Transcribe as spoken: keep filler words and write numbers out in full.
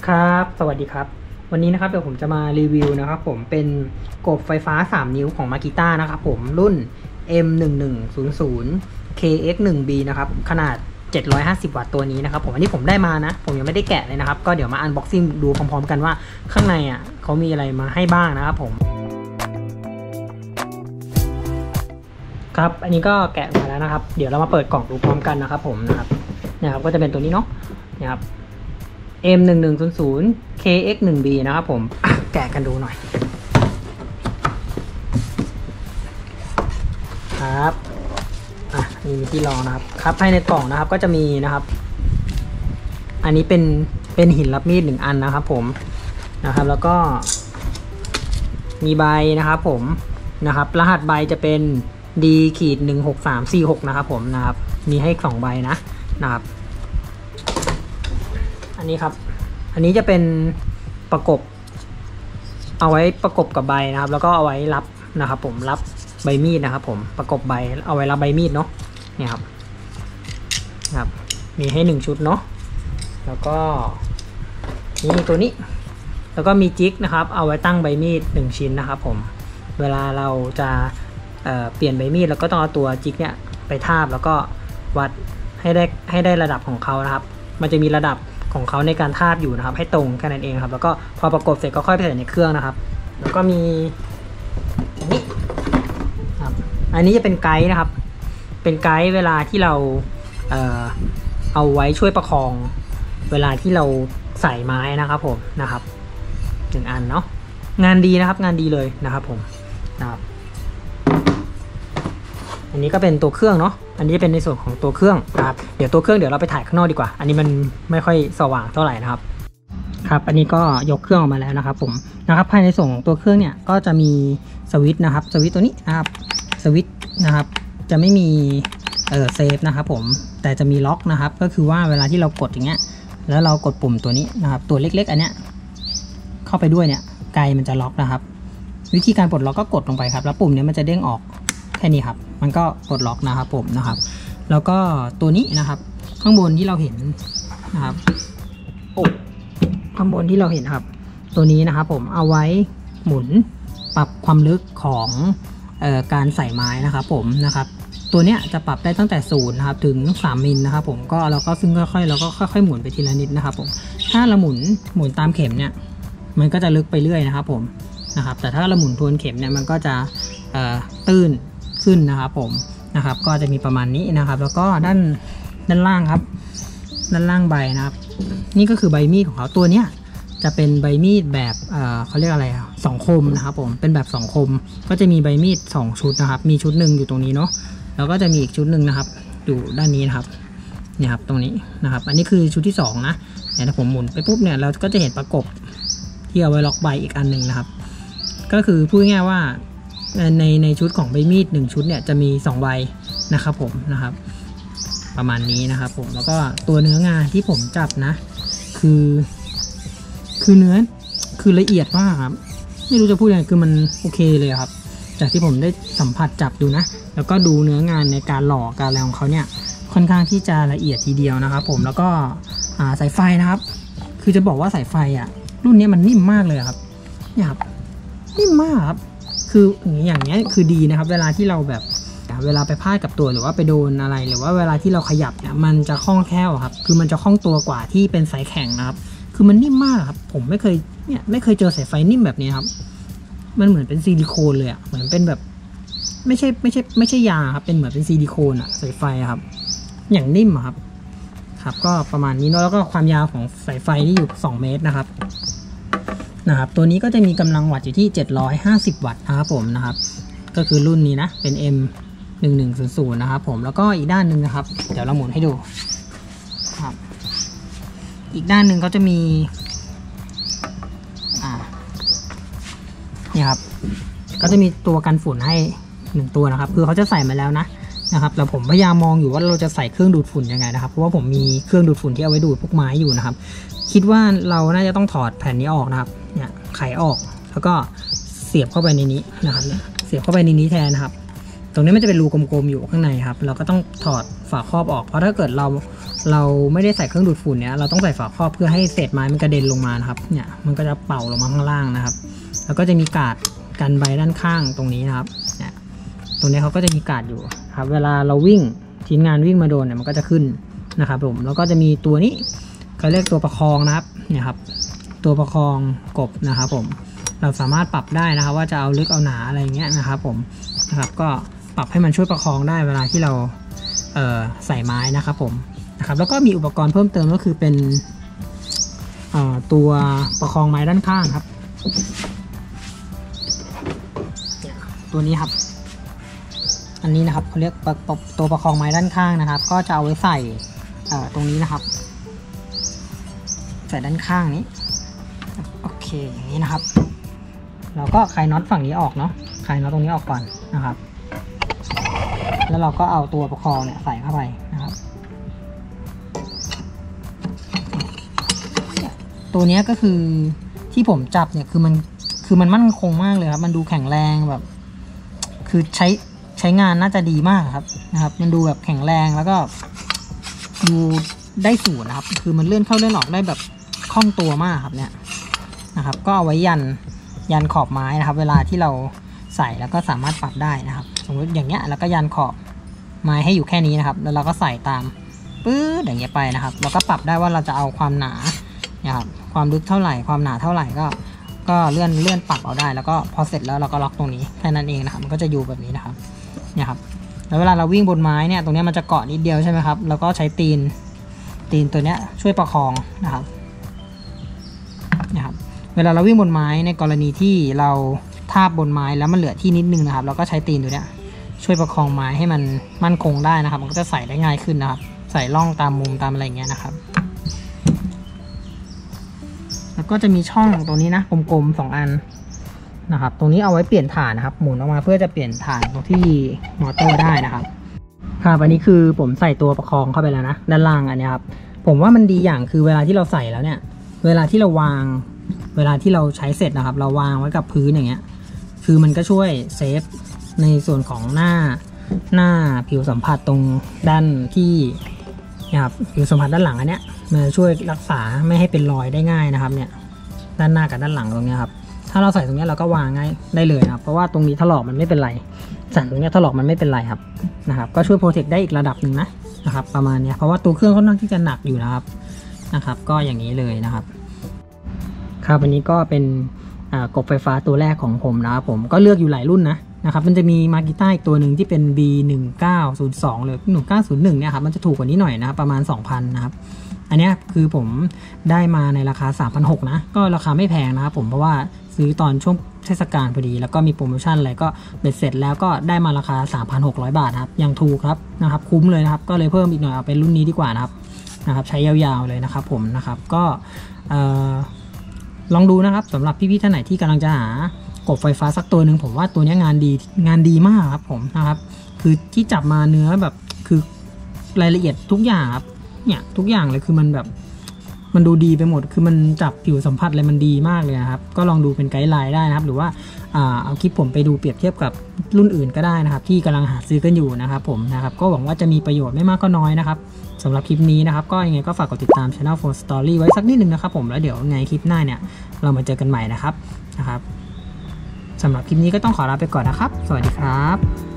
ครับสวัสดีครับวันนี้นะครับเดี๋ยวผมจะมารีวิวนะครับผมเป็นกบไฟฟ้าสามนิ้วของ Makita นะครับผมรุ่น เอ็ม หนึ่งหนึ่งศูนย์ศูนย์ เค เอ็กซ์ หนึ่ง บี นะครับขนาดเจ็ดร้อยห้าสิบวัตต์ตัวนี้นะครับผมอันนี้ผมได้มานะผมยังไม่ได้แกะเลยนะครับก็เดี๋ยวมาอันบ็อกซิ่งดูพร้อมๆกันว่าข้างในอ่ะเขามีอะไรมาให้บ้างนะครับผมครับอันนี้ก็แกะมาแล้วนะครับเดี๋ยวเรามาเปิดกล่องดูพร้อมกันนะครับผมนะครับเนี่ยครับก็จะเป็นตัวนี้เนาะนะครับ เอ็ม หนึ่งหนึ่งศูนย์ศูนย์ เค เอ็กซ์ หนึ่ง บี นะครับผมแกะกันดูหน่อยครับอ่ะนี่มีที่รองนะครับครับภายในกล่องนะครับก็จะมีนะครับอันนี้เป็นเป็นหินรับมีดหนึ่งอันนะครับผมนะครับแล้วก็มีใบนะครับผมนะครับรหัสใบจะเป็น ดี หนึ่งหกสามสี่หก นะครับผมนะครับมีให้สองใบนะนะครับอันนี้ครับอันนี้จะเป็นประกบเอาไว้ประกบกับใบนะครับแล้วก็เอาไว้รับนะครับผมรับใบมีดนะครับผมประกบใบเอาไว้รับใบมีดเนาะเนี่ยครับครับมีให้หนึ่งชุดเนาะแล้วก็นี่ตัวนี้แล้วก็มีจิ๊กนะครับเอาไว้ตั้งใบมีดหนึ่งชิ้นนะครับผมเวลาเราจะเอ่อเปลี่ยนใบมีดแล้วก็ต้องเอาตัวจิ๊กเนี่ยไปทาบแล้วก็วัดให้ได้ให้ได้ระดับของเขานะครับมันจะมีระดับของเขาในการทาบอยู่นะครับให้ตรงแค่นั้นเองครับแล้วก็พอประกบเสร็จก็ค่อยไปใส่ในเครื่องนะครับแล้วก็มีอันนี้ครับอันนี้จะเป็นไกด์นะครับเป็นไกด์เวลาที่เราเอ่อเอาไว้ช่วยประคองเวลาที่เราใส่ไม้นะครับผมนะครับหนึ่งอันเนาะงานดีนะครับงานดีเลยนะครับผมนะครับอันนี้ก็เป็นตัวเครื่องเนาะอันนี้เป็นในส่วนของตัวเครื่องนะครับเดี๋ยวตัวเครื่องเดี๋ยวเราไปถ่ายข้างนอกดีกว่าอันนี้มันไม่ค่อยสว่างเท่าไหร่นะครับครับอันนี้ก็ยกเครื่องออกมาแล้วนะครับผมนะครับภายในส่วนของตัวเครื่องเนี่ยก็จะมีสวิตช์นะครับสวิตช์ตัวนี้นะครับสวิตช์นะครับจะไม่มีเออเซฟนะครับผมแต่จะมีล็อกนะครับก็คือว่าเวลาที่เรากดอย่างเงี้ยแล้วเรากดปุ่มตัวนี้นะครับตัวเล็กๆอันเนี้ยเข้าไปด้วยเนี่ยไกมันจะล็อกนะครับวิธีการปลดล็อกก็กดลงไปครับแล้วปุ่มนี้มันจะเด้งออกแค่นี้ครับมันก็ปลดล็อกนะครับผมนะครับแล้วก็ตัวนี้นะครับข้างบนที่เราเห็นนะครับโอ้ข้างบนที่เราเห็นครับตัวนี้นะครับผมเอาไว้หมุนปรับความลึกของเอ่อการใส่ไม้นะครับผมนะครับตัวเนี้ยจะปรับได้ตั้งแต่ศูนย์นะครับถึงสามมิลนะครับผมก็เราก็ซึ่งค่อยๆเราก็ค่อยๆหมุนไปทีละนิดนะครับผมถ้าเราหมุนหมุนตามเข็มเนี่ยมันก็จะลึกไปเรื่อยนะครับผมนะครับแต่ถ้าเราหมุนทวนเข็มเนี่ยมันก็จะเอ่อตื้นขึ้นนะครับผมนะครับก็จะมีประมาณนี้นะครับแล้วก็ด้านด้านล่างครับด้านล่างใบนะครับนี่ก็คือใบมีดของเขาตัวเนี้ยจะเป็นใบมีดแบบเอ่อเขาเรียกอะไรสองคมนะครับผมเป็นแบบสองคมก็จะมีใบมีดสองชุดนะครับมีชุดหนึ่งอยู่ตรงนี้เนาะแล้วก็จะมีอีกชุดหนึ่งนะครับอยู่ด้านนี้นะครับเนี่ยครับตรงนี้นะครับอันนี้คือชุดที่สองนะเนี่ยถ้าผมหมุนไปปุ๊บเนี่ยเราก็จะเห็นประกบที่เอาไว้ล็อกใบอีกอันหนึ่งนะครับก็คือพูดง่ายๆว่าในในชุดของใบมีดหนึ่งชุดเนี่ยจะมีสองใบนะครับผมนะครับประมาณนี้นะครับผมแล้วก็ตัวเนื้องานที่ผมจับนะคือคือเนื้อคือละเอียดมากครับไม่รู้จะพูดยังไงคือมันโอเคเลยครับจากที่ผมได้สัมผัสจับดูนะแล้วก็ดูเนื้องานในการหล่อการอะไรของเขาเนี่ยค่อนข้างที่จะละเอียดทีเดียวนะครับผมแล้วก็สายไฟนะครับคือจะบอกว่าสายไฟอ่ะรุ่นนี้มันนิ่มมากเลยครับเนี่ยครับนิ่มมากครับคืออย่างเงี้ยคือดีนะครับเวลาที่เราแบบเวลาไปพาดกับตัวหรือว่าไปโดนอะไรหรือว่าเวลาที่เราขยับเนี่ยมันจะคล่องแคล่วครับคือมันจะคล่องตัวกว่าที่เป็นสายแข็งนะครับคือมันนิ่มมากครับผมไม่เคยเนี่ยไม่เคยเจอสายไฟนิ่มแบบนี้ครับมันเหมือนเป็นซิลิโคนเลยอ่ะเหมือนเป็นแบบไม่ใช่ไม่ใช่ไม่ใช่ยาครับเป็นเหมือนเป็นซิลิโคนอ่ะสายไฟครับอย่างนิ่มครับครับก็ประมาณนี้เนาะแล้วก็ความยาวของสายไฟที่อยู่สองเมตรนะครับนะครับตัวนี้ก็จะมีกำลังวัตต์อยู่ที่เจ็ดร้อยห้าสิบวัตต์นะครับผมนะครับก็คือรุ่นนี้นะเป็น เอ็ม หนึ่งหนึ่งศูนย์ศูนย์ นะครับผมแล้วก็อีกด้านหนึ่งนะครับเดี๋ยวเราหมุนให้ดูครับอีกด้านหนึ่งเขาจะมีอ่าเนี่ยครับก็จะมีตัวกันฝุ่นให้หนึ่งตัวนะครับคือเขาจะใส่มาแล้วนะนะครับแต่ผมพยายามมองอยู่ว่าเราจะใส่เครื่องดูดฝุ่นยังไงนะครับเพราะว่าผมมีเครื่องดูดฝุ่นที่เอาไว้ดูดพวกไม้อยู่นะครับคิดว่าเราน่าจะต้องถอดแผ่นนี้ออกนะครับเนี่ยไขออกแล้วก็เสียบเข้าไปในนี้นะครับเนี่ยเสียบเข้าไปในนี้แทนนะครับตรงนี้มันจะเป็นรูกลมๆอยู่ข้างในครับเราก็ต้องถอดฝาครอบออกเพราะถ้าเกิดเราเราไม่ได้ใส่เครื่องดูดฝุ่นเนี้ยเราต้องใส่ฝาครอบเพื่อให้เศษไม้มันกระเด็นลงมานะครับเนี่ยมันก็จะเป่าลงมาข้างล่างนะครับแล้วก็จะมีกาดกันใบด้านข้างตรงนี้นะครับเนี่ยตรงนี้เขาก็จะมีกาดอยู่ครับเวลาเราวิ่งทีมงานวิ่งมาโดนเนี่ยมันก็จะขึ้นนะครับผมแล้วก็จะมีตัวนี้เขาเรียกตัวประคองนะครับเนี่ยครับตัวประคองกบนะครับผมเราสามารถปรับได้นะครับว่าจะเอาลึกเอาหนาอะไรเงี้ยนะครับผมนะครับก็ปรับให้มันช่วยประคองได้เวลาที่เราเอ่อใส่ไม้นะครับผมนะครับแล้วก็มีอุปกรณ์เพิ่มเติมก็คือเป็นเอ่อตัวประคองไม้ด้านข้างครับตัวนี้ครับอันนี้นะครับเขาเรียกตัวประคองไม้ด้านข้างนะครับก็จะเอาไว้ใส่ตรงนี้นะครับใส่ด้านข้างนี้โอเคอย่างนี้นะครับเราก็คลายน็อตฝั่งนี้ออกเนาะคลายน็อตตรงนี้ออกก่อนนะครับแล้วเราก็เอาตัวประคองเนี่ยใส่เข้าไปนะครับตัวนี้ก็คือที่ผมจับเนี่ยคือมันคือมันมั่นคงมากเลยครับมันดูแข็งแรงแบบคือใช้ใช้งานน่าจะดีมากครับนะครับมันดูแบบแข็งแรงแล้วก็ดูได้สูตรนะครับคือมันเลื่อนเข้าเลื่อนออกได้แบบคล่องตัวมากครับเนี่ยนะครับก็เอาไว้ยันยันขอบไม้นะครับเวลาที่เราใส่แล้วก็สามารถปรับได้นะครับสมมติอย่างเงี้ยแล้วก็ยันขอบไม้ให้อยู่แค่นี้นะครับแล้วเราก็ใส่ตามปื๊ดอย่างเงี้ยไปนะครับเราก็ปรับได้ว่าเราจะเอาความหนานะครับความลึกเท่าไหร่ความหนาเท่าไหร่ก็ก็เลื่อนเลื่อนปรับเอาได้แล้วก็พอเสร็จแล้วเราก็ล็อกตรงนี้แค่นั้นเองนะครับมันก็จะอยู่แบบนี้นะครับเนี่ยครับแล้วเวลาเราวิ่งบนไม้เนี่ยตรงนี้มันจะเกาะนิดเดียวใช่ไหมครับแล้วก็ใช้ตีนตีนตัวเนี้ยช่วยประคองนะครับนะครับเวลาเราวิ่งบนไม้ในกรณีที่เราทาบบนไม้แล้วมันเหลือที่นิดนึงนะครับเราก็ใช้ตีนตัวเนี้ยช่วยประคองไม้ให้มันมั่นคงได้นะครับมันก็จะใส่ได้ง่ายขึ้นนะครับใส่ร่องตามมุมตามอะไรอย่างเงี้ยนะครับแล้วก็จะมีช่องตรงนี้นะกลมๆสองอันนะครับตรงนี้เอาไว้เปลี่ยนฐานนะครับหมุนออกมาเพื่อจะเปลี่ยนฐานตรงที่มอเตอร์ได้นะครับครับอันนี้คือผมใส่ตัวประคองเข้าไปแล้วนะด้านล่างอันนี้ครับผมว่ามันดีอย่างคือเวลาที่เราใส่แล้วเนี่ยเวลาที่เราวางเวลาที่เราใช้เสร็จนะครับเราวางไว้กับพื้นอย่างเงี้ยคือมันก็ช่วยเซฟในส่วนของหน้าหน้าผิวสัมผัสตรงด้านที่นะครับผิวสัมผัสด้านหลังอันเนี้ยมันจะช่วยรักษาไม่ให้เป็นรอยได้ง่ายนะครับเนี่ยด้านหน้ากับด้านหลังตรงนี้ครับถ้าเราใส่ตรงนี้เราก็วางง่ายได้เลยนะครับเพราะว่าตรงนี้ถลอกมันไม่เป็นไรสั่นตรงนี้ถลอกมันไม่เป็นไรครับนะครับก็ช่วยโปรเทคได้อีกระดับหนึ่งนะนะครับประมาณนี้เพราะว่าตัวเครื่องค่อนข้างที่จะหนักอยู่นะครับนะครับก็อย่างนี้เลยนะครับครับวันนี้ก็เป็นกบไฟฟ้าตัวแรกของผมนะครับผมก็เลือกอยู่หลายรุ่นนะนะครับมันจะมีมากิต้าอีกตัวหนึ่งที่เป็น บี หนึ่งเก้าศูนย์สอง หรือหนึ่งเก้าศูนย์หนึ่งเนี่ยครับมันจะถูกกว่านี้หน่อยนะครับประมาณ สองพัน นะครับอันนี้คือผมได้มาในราคา สามพันหกร้อย นะก็ราคาไม่แพงนะครับผมเพราะว่าซื้อตอนช่วงเทศกาลพอดีแล้วก็มีโปรโมชั่นอะไรก็เบ็ดเสร็จแล้วก็ได้มาราคา สามพันหกร้อย บาทครับยังถูกครับนะครับคุ้มเลยนะครับก็เลยเพิ่มอีกหน่อยเอาเป็นรุ่นนี้ดีกว่านะครับนะครับใช้ยาวๆเลยนะครับผมนะครับก็ลองดูนะครับสำหรับพี่ๆท่านไหนที่กำลังจะหากบไฟฟ้าสักตัวหนึ่งผมว่าตัวนี้งานดีงานดีมากครับผมนะครับคือที่จับมาเนื้อแบบคือรายละเอียดทุกอย่างครับเนี่ยทุกอย่างเลยคือมันแบบมันดูดีไปหมดคือมันจับผิวสัมผัสอะไรมันดีมากเลยนะครับก็ลองดูเป็นไกด์ไลน์ได้นะครับหรือว่าเอาคลิปผมไปดูเปรียบเทียบกับรุ่นอื่นก็ได้นะครับที่กำลังหาซื้อกันอยู่นะครับผมนะครับก็หวังว่าจะมีประโยชน์ไม่มากก็น้อยนะครับสำหรับคลิปนี้นะครับก็ยังไงก็ฝากกดติดตาม Channel โฟร์ Story ไว้สักนิดนึงนะครับผมแล้วเดี๋ยวไงคลิปหน้าเนี่ยเรามาเจอกันใหม่นะครับนะครับสำหรับคลิปนี้ก็ต้องขอลาไปก่อนนะครับสวัสดีครับ